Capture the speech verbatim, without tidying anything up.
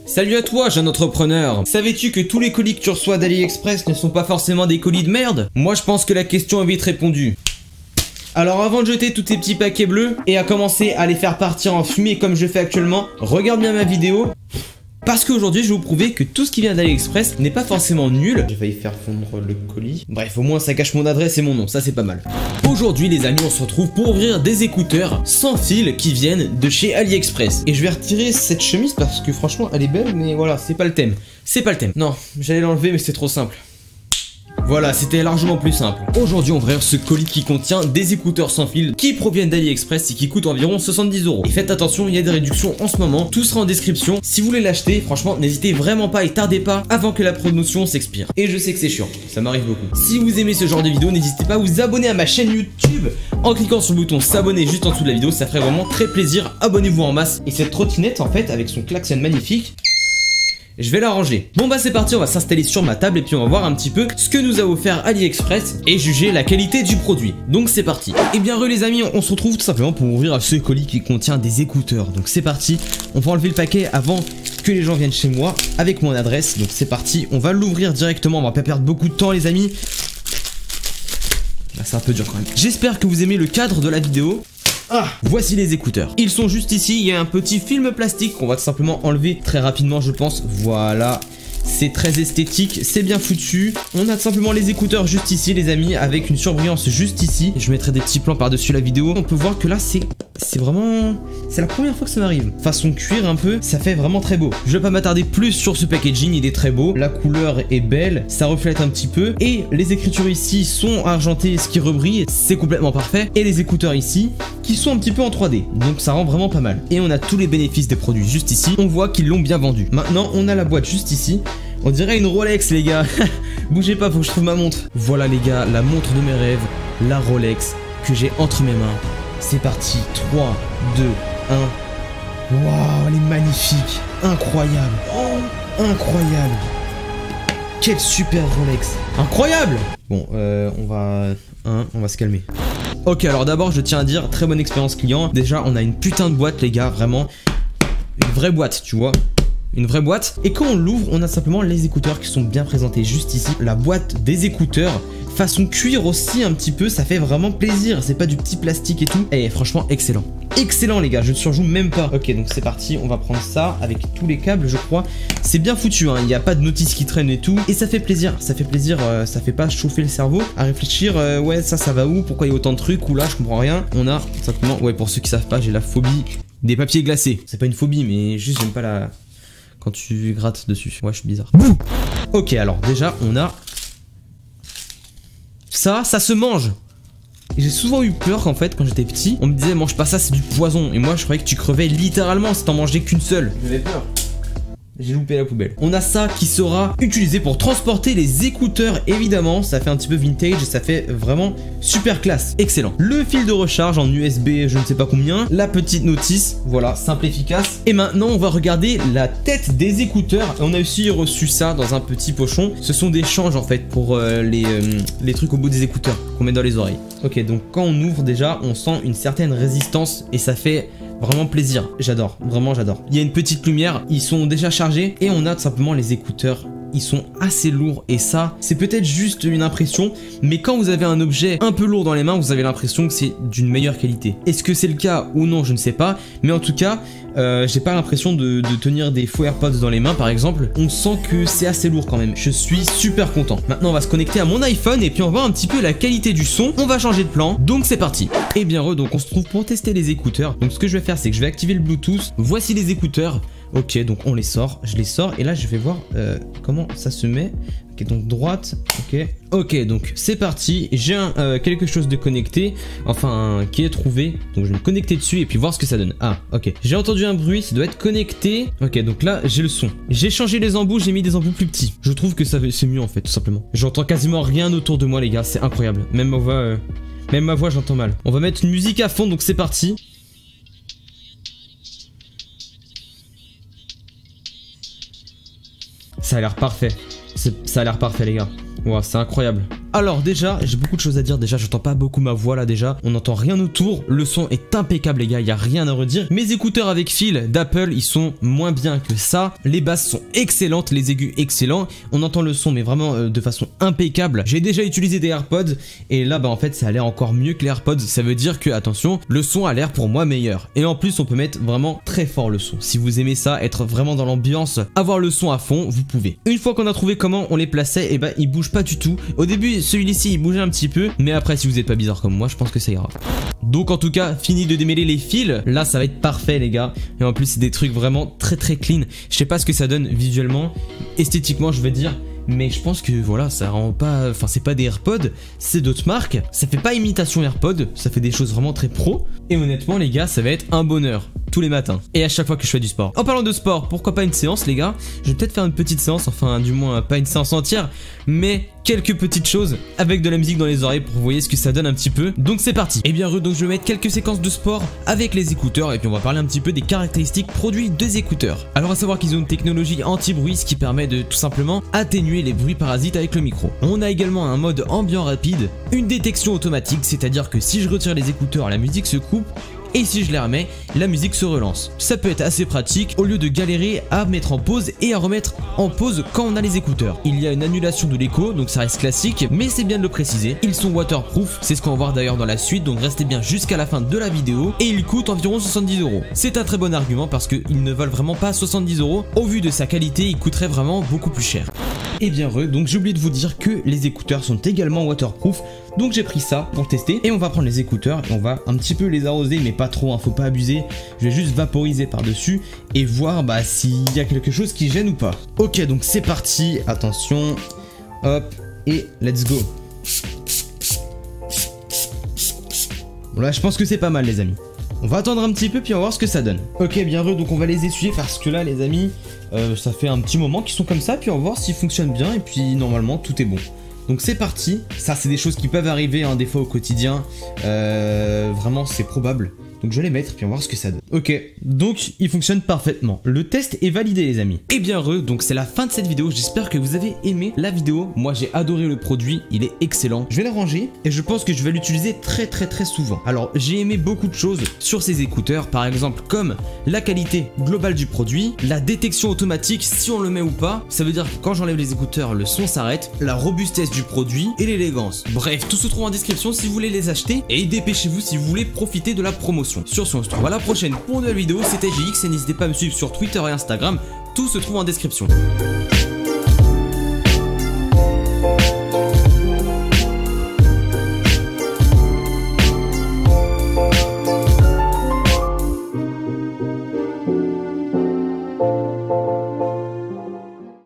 Salut à toi, jeune entrepreneur. Savais-tu que tous les colis que tu reçois d'AliExpress ne sont pas forcément des colis de merde? Moi je pense que la question est vite répondue. Alors avant de jeter tous tes petits paquets bleus et à commencer à les faire partir en fumée comme je fais actuellement, regarde bien ma vidéo. Parce qu'aujourd'hui je vais vous prouver que tout ce qui vient d'AliExpress n'est pas forcément nul. J'ai failli faire fondre le colis. Bref, au moins ça cache mon adresse et mon nom, ça c'est pas mal. Aujourd'hui les amis, on se retrouve pour ouvrir des écouteurs sans fil qui viennent de chez AliExpress. Et je vais retirer cette chemise parce que franchement elle est belle, mais voilà, c'est pas le thème. C'est pas le thème. Non, j'allais l'enlever mais c'est trop simple. Voilà, c'était largement plus simple. Aujourd'hui, on va ouvrir ce colis qui contient des écouteurs sans fil qui proviennent d'AliExpress et qui coûtent environ soixante-dix euros. Et faites attention, il y a des réductions en ce moment. Tout sera en description. Si vous voulez l'acheter, franchement, n'hésitez vraiment pas et tardez pas avant que la promotion s'expire. Et je sais que c'est chiant, ça m'arrive beaucoup. Si vous aimez ce genre de vidéo, n'hésitez pas à vous abonner à ma chaîne YouTube en cliquant sur le bouton s'abonner juste en dessous de la vidéo. Ça ferait vraiment très plaisir. Abonnez-vous en masse. Et cette trottinette, en fait, avec son klaxon magnifique, je vais la ranger. Bon bah c'est parti, on va s'installer sur ma table et puis on va voir un petit peu ce que nous a offert AliExpress et juger la qualité du produit. Donc c'est parti. Et bien re les amis, on se retrouve tout simplement pour ouvrir ce colis qui contient des écouteurs. Donc c'est parti, on va enlever le paquet avant que les gens viennent chez moi avec mon adresse. Donc c'est parti, on va l'ouvrir directement, on va pas perdre beaucoup de temps les amis. Là c'est un peu dur quand même. J'espère que vous aimez le cadre de la vidéo. Ah, voici les écouteurs. Ils sont juste ici, il y a un petit film plastique qu'on va tout simplement enlever très rapidement je pense. Voilà, c'est très esthétique, c'est bien foutu. On a tout simplement les écouteurs juste ici les amis, avec une surbrillance juste ici. Je mettrai des petits plans par-dessus la vidéo. On peut voir que là c'est c'est vraiment... c'est la première fois que ça m'arrive. Façon cuir un peu, ça fait vraiment très beau. Je vais pas m'attarder plus sur ce packaging, il est très beau. La couleur est belle, ça reflète un petit peu. Et les écritures ici sont argentées, ce qui rebrille, c'est complètement parfait. Et les écouteurs ici, qui sont un petit peu en trois D. Donc ça rend vraiment pas mal. Et on a tous les bénéfices des produits juste ici. On voit qu'ils l'ont bien vendu. Maintenant, on a la boîte juste ici. On dirait une Rolex les gars. Bougez pas, faut que je trouve ma montre. Voilà les gars, la montre de mes rêves. La Rolex que j'ai entre mes mains. C'est parti, trois, deux, un. Waouh, elle est magnifique. Incroyable. Oh, incroyable. Quelle super Rolex. Incroyable. Bon, euh, on va... Hein, on va se calmer. Ok, alors d'abord, je tiens à dire, très bonne expérience client. Déjà, on a une putain de boîte, les gars, vraiment. Une vraie boîte, tu vois. Une vraie boîte. Et quand on l'ouvre, on a simplement les écouteurs qui sont bien présentés juste ici. La boîte des écouteurs. Façon cuir aussi un petit peu, ça fait vraiment plaisir. C'est pas du petit plastique et tout. Et franchement, excellent. Excellent les gars, je ne surjoue même pas. Ok, donc c'est parti, on va prendre ça avec tous les câbles, je crois. C'est bien foutu, hein, il n'y a pas de notice qui traîne et tout. Et ça fait plaisir, ça fait plaisir, euh, ça fait pas chauffer le cerveau à réfléchir, euh, ouais, ça, ça va où? Pourquoi il y a autant de trucs? Ou là, je comprends rien. On a simplement, ouais, pour ceux qui savent pas, j'ai la phobie des papiers glacés. C'est pas une phobie, mais juste j'aime pas la... quand tu grattes dessus. Ouais, je suis bizarre. Bouh. Ok, alors déjà, on a... Ça, ça se mange. J'ai souvent eu peur qu'en fait, quand j'étais petit, on me disait mange pas ça, c'est du poison. Et moi, je croyais que tu crevais littéralement si t'en mangeais qu'une seule. J'avais peur. J'ai loupé la poubelle. On a ça qui sera utilisé pour transporter les écouteurs, évidemment. Ça fait un petit peu vintage et ça fait vraiment super classe. Excellent. Le fil de recharge en U S B, je ne sais pas combien. La petite notice, voilà, simple, efficace. Et maintenant, on va regarder la tête des écouteurs. On a aussi reçu ça dans un petit pochon. Ce sont des changes en fait pour euh, les, euh, les trucs au bout des écouteurs qu'on met dans les oreilles. Ok, donc quand on ouvre déjà, on sent une certaine résistance et ça fait... vraiment plaisir, j'adore, vraiment j'adore. Il y a une petite lumière, ils sont déjà chargés et on a tout simplement les écouteurs. Ils sont assez lourds et ça, c'est peut-être juste une impression, mais quand vous avez un objet un peu lourd dans les mains, vous avez l'impression que c'est d'une meilleure qualité. Est-ce que c'est le cas ou non, je ne sais pas, mais en tout cas, euh, j'ai pas l'impression de, de tenir des faux AirPods dans les mains par exemple. On sent que c'est assez lourd quand même, je suis super content. Maintenant on va se connecter à mon iPhone et puis on va voir un petit peu la qualité du son. On va changer de plan, donc c'est parti. Et bien re, donc on se trouve pour tester les écouteurs. Donc ce que je vais faire, c'est que je vais activer le Bluetooth. Voici les écouteurs. Ok, donc on les sort, je les sors et là je vais voir euh, comment ça se met. Ok, donc droite, ok. Ok, donc c'est parti, j'ai euh, quelque chose de connecté, enfin qui est trouvé. Donc je vais me connecter dessus et puis voir ce que ça donne. Ah, ok, j'ai entendu un bruit, ça doit être connecté. Ok, donc là j'ai le son. J'ai changé les embouts, j'ai mis des embouts plus petits. Je trouve que ça c'est mieux en fait, tout simplement. J'entends quasiment rien autour de moi les gars, c'est incroyable. Même ma voix, euh, même ma voix j'entends mal. On va mettre une musique à fond, donc c'est parti. Ça a l'air parfait. Ça a l'air parfait les gars. Wow, c'est incroyable. Alors déjà, j'ai beaucoup de choses à dire, déjà j'entends pas beaucoup ma voix là déjà, on n'entend rien autour, le son est impeccable les gars, il y a rien à redire. Mes écouteurs avec fil d'Apple, ils sont moins bien que ça, les basses sont excellentes, les aigus excellents, on entend le son mais vraiment euh, de façon impeccable. J'ai déjà utilisé des AirPods et là bah en fait ça a l'air encore mieux que les AirPods, ça veut dire que attention, le son a l'air pour moi meilleur. Et en plus on peut mettre vraiment très fort le son. Si vous aimez ça, être vraiment dans l'ambiance, avoir le son à fond, vous pouvez. Une fois qu'on a trouvé comment on les plaçait, et bah ils bougent pas du tout. Au début celui-ci il bougeait un petit peu, mais après si vous êtes pas bizarre comme moi, je pense que ça ira. Donc en tout cas, fini de démêler les fils, là ça va être parfait les gars. Et en plus c'est des trucs vraiment très très clean. Je sais pas ce que ça donne visuellement, esthétiquement je veux dire. Mais je pense que voilà, ça rend pas... Enfin c'est pas des AirPods, c'est d'autres marques. Ça fait pas imitation AirPods, ça fait des choses vraiment très pro. Et honnêtement les gars, ça va être un bonheur tous les matins. Et à chaque fois que je fais du sport. En parlant de sport, pourquoi pas une séance les gars? Je vais peut-être faire une petite séance, enfin du moins pas une séance entière, mais quelques petites choses avec de la musique dans les oreilles pour vous voyez ce que ça donne un petit peu. Donc c'est parti. Et bien heureux, donc je vais mettre quelques séquences de sport avec les écouteurs et puis on va parler un petit peu des caractéristiques produits des écouteurs. Alors à savoir qu'ils ont une technologie anti-bruit, ce qui permet de tout simplement atténuer les bruits parasites avec le micro. On a également un mode ambiant rapide, une détection automatique, c'est-à-dire que si je retire les écouteurs, la musique se coupe. Et si je les remets, la musique se relance. Ça peut être assez pratique au lieu de galérer à mettre en pause et à remettre en pause quand on a les écouteurs. Il y a une annulation de l'écho, donc ça reste classique, mais c'est bien de le préciser. Ils sont waterproof, c'est ce qu'on va voir d'ailleurs dans la suite, donc restez bien jusqu'à la fin de la vidéo. Et ils coûtent environ soixante-dix euros. C'est un très bon argument parce qu'ils ne valent vraiment pas soixante-dix euros. Au vu de sa qualité, ils coûteraient vraiment beaucoup plus cher. Et bien heureux, donc j'ai oublié de vous dire que les écouteurs sont également waterproof. Donc j'ai pris ça pour tester et on va prendre les écouteurs et on va un petit peu les arroser, mais pas trop, hein, faut pas abuser. Je vais juste vaporiser par dessus et voir bah, s'il y a quelque chose qui gêne ou pas. Ok, donc c'est parti, attention, hop, et let's go. Bon là je pense que c'est pas mal les amis. On va attendre un petit peu puis on va voir ce que ça donne. Ok, bien heureux, donc on va les essuyer parce que là les amis, euh, ça fait un petit moment qu'ils sont comme ça, puis on va voir s'ils fonctionnent bien et puis normalement tout est bon. Donc c'est parti, ça c'est des choses qui peuvent arriver hein, des fois au quotidien, euh, vraiment c'est probable. Donc je vais les mettre puis on va voir ce que ça donne. Ok, donc il fonctionne parfaitement. Le test est validé les amis. Et bien heureux, donc c'est la fin de cette vidéo. J'espère que vous avez aimé la vidéo. Moi j'ai adoré le produit, il est excellent. Je vais le ranger et je pense que je vais l'utiliser très très très souvent. Alors j'ai aimé beaucoup de choses sur ces écouteurs, par exemple comme la qualité globale du produit, la détection automatique si on le met ou pas. Ça veut dire que quand j'enlève les écouteurs, le son s'arrête, la robustesse du produit et l'élégance. Bref, tout se trouve en description si vous voulez les acheter et dépêchez-vous si vous voulez profiter de la promotion. Sur ce, on se retrouve à la prochaine pour une nouvelle vidéo. C'était G X et n'hésitez pas à me suivre sur Twitter et Instagram. Tout se trouve en description.